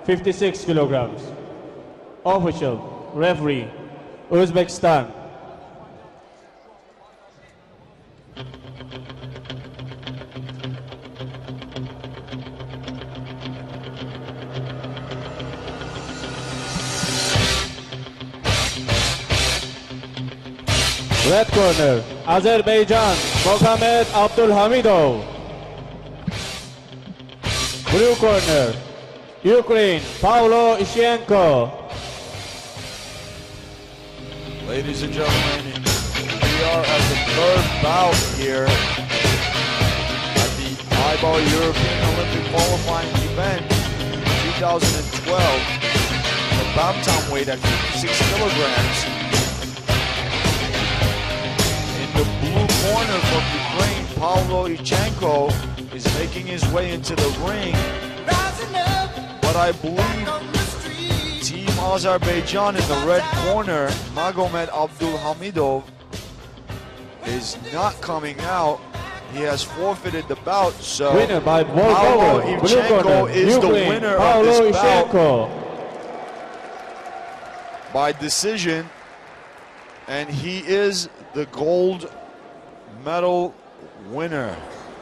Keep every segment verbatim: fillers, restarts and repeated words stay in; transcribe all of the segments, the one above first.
fifty-six kilograms. Official, referee, Uzbekistan. Red corner, Azerbaijan, Magomed Abdulhamidov. Blue corner, Ukraine, Pavlo Ishchenko. Ladies and gentlemen, we are at the third bout here at the A I B A European Olympic qualifying event two thousand twelve. The Bantam weight at fifty-six kilograms. The blue corner from Ukraine, Pavlo Ishchenko, is making his way into the ring. But I believe Team Azerbaijan in the red corner, Magomed Abdulhamidov, is not coming out. He has forfeited the bout, so Winner by Pavlo Ishchenko is the winner of this bout by decision, and he is the gold medal winner.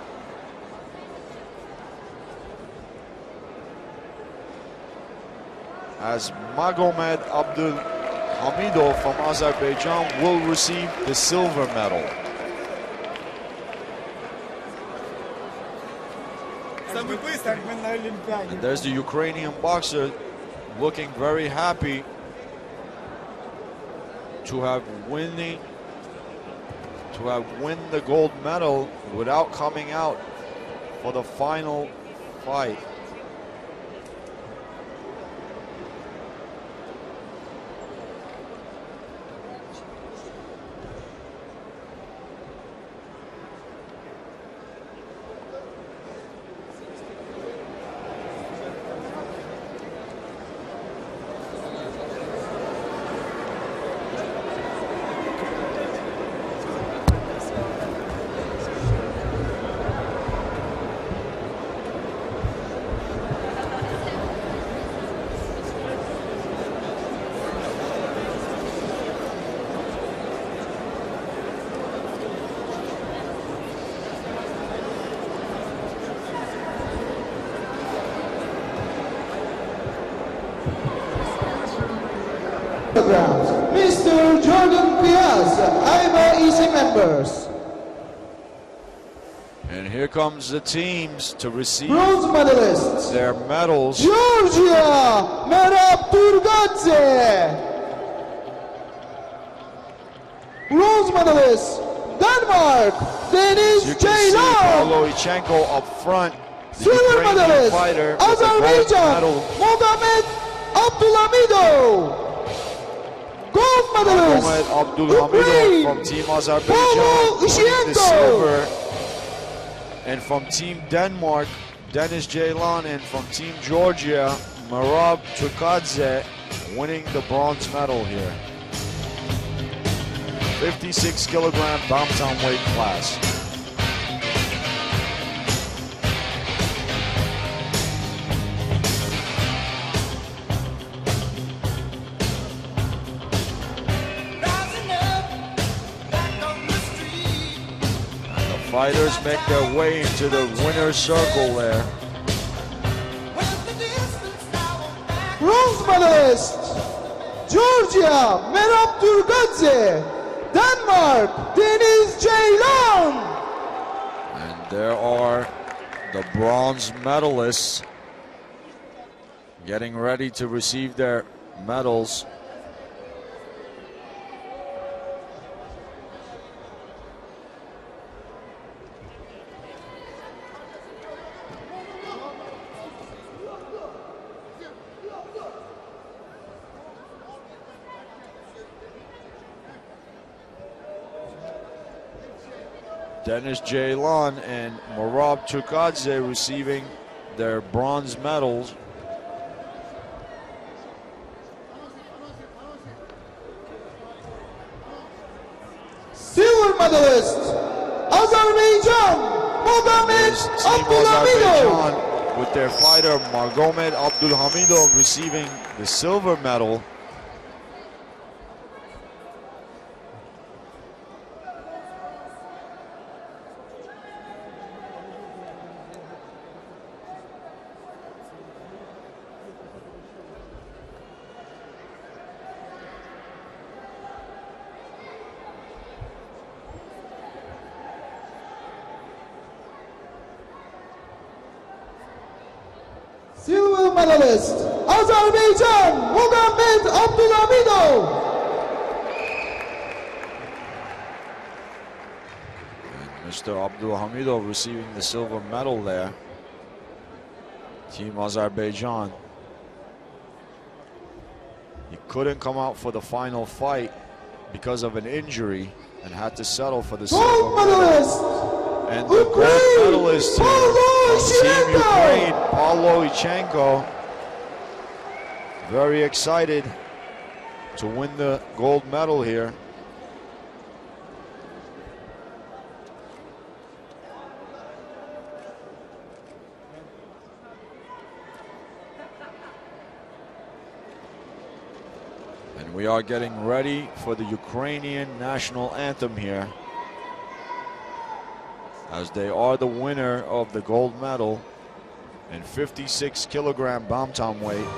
As Magomed Abdulhamidov from Azerbaijan will receive the silver medal. And there's the Ukrainian boxer looking very happy to have winning to have win the gold medal without coming out for the final fight. Mister Jordan Piaz, A I B A E Z E members. And here comes the teams to receive Bronze medalists. their medals. Georgia, Merab Turgadze. Bronze medalist, Denmark, Denis You can see Ceylan. Pavlo Ishchenko up front, the Silver Ukrainian medalist, fighter with the gold Azerbaijan, medal. Magomed Abdulhamidov. Gold medalist, Magomed Abdulhamidov from Team Azerbaijan, Pavlo winning the Ishchenko. silver. And from Team Denmark, Denis Ceylan, and from Team Georgia, Merab Turgadze, winning the bronze medal here. fifty-six kilogram Bantam weight class. Fighters make their way into the winner's circle there. Bronze medalist, Georgia, Merab Turgadze. Denmark, Denis Ceylan. And there are the bronze medalists getting ready to receive their medals. Denis Ceylan and Merab Turgadze receiving their bronze medals. Silver medalist, Azerbaijan, Magomed Abdulhamidov. with their fighter Magomed Adbulhamidov receiving the silver medal. Silver medalist, Azerbaijan, Magomed Adbulhamidov. And Mister Adbulhamidov receiving the silver medal there. Team Azerbaijan. He couldn't come out for the final fight because of an injury and had to settle for the silver Gold medalist, And the gold medalist here from Team Ukraine, Pavlo Ishchenko, very excited to win the gold medal here. And we are getting ready for the Ukrainian national anthem here, as they are the winner of the gold medal in fifty-six kilogram Bantam weight.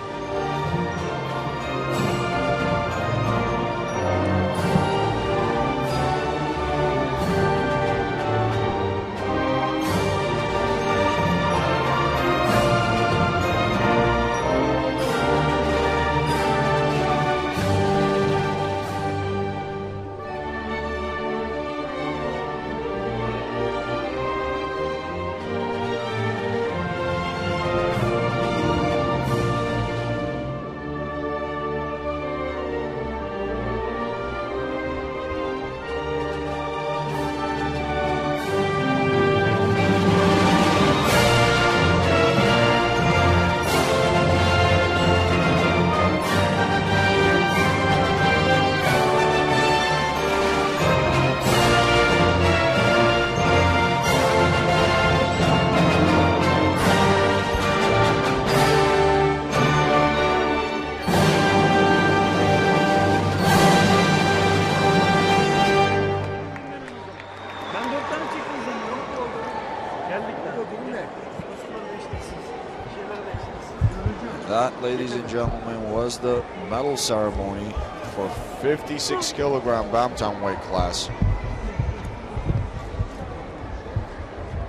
That, ladies and gentlemen, was the medal ceremony for fifty-six kilogram Bantam weight class.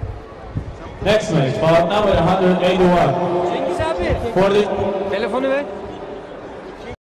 Next match, bout number one hundred eighty-one. Cengiz abi. For the Telefonu ver.